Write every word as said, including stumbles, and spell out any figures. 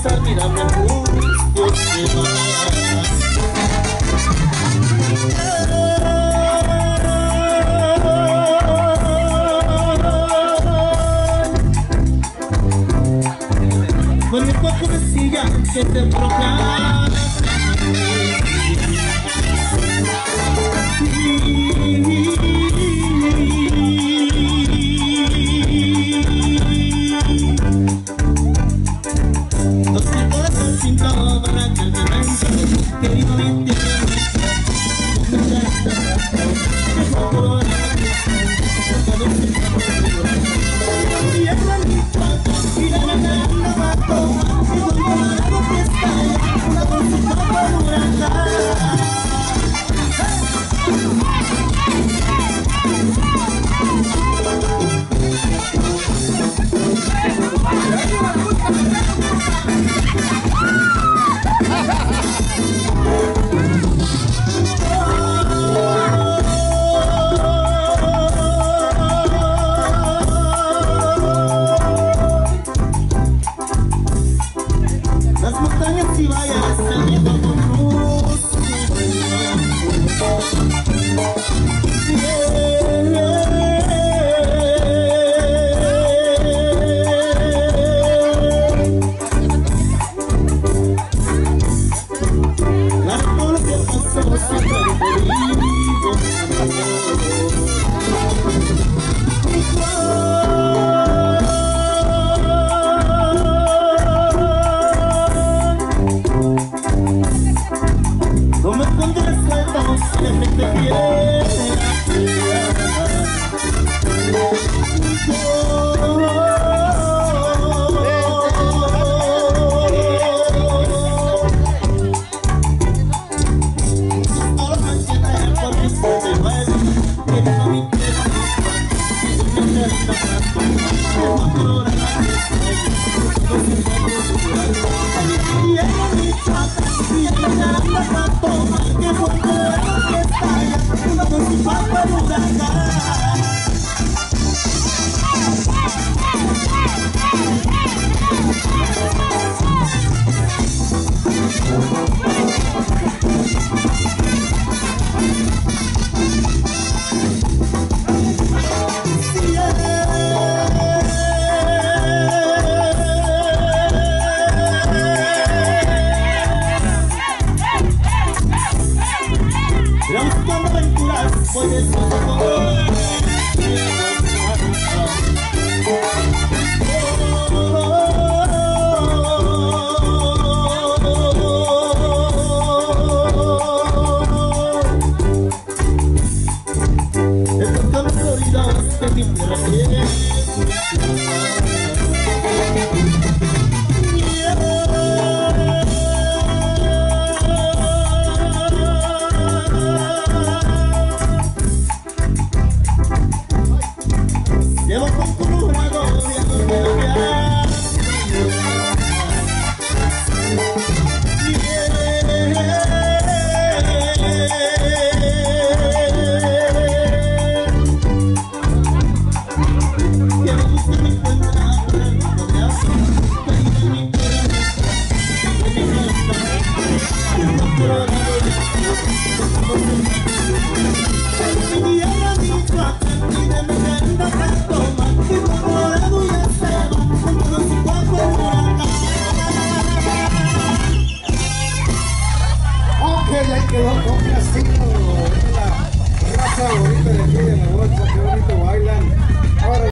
pasar, mira mi angustia se va. Con el cuerpo me siga que te proclama. Los tiempos han pintado para que el momento querido me entienda. Y es la misma y la gana la va a tomar. Y con la voz que está una bolsita para huracán. Las montañas y valles el viento con luz. Las todo lo que pasó siempre querido. No me escondes sueltos, siempre te quiero. Buscando aventuras, puedes estos floridas de mi tierra. Llevo con una gloria de ahí quedó con casino, la raza bonita de aquí de la bolsa, qué bonito bailan.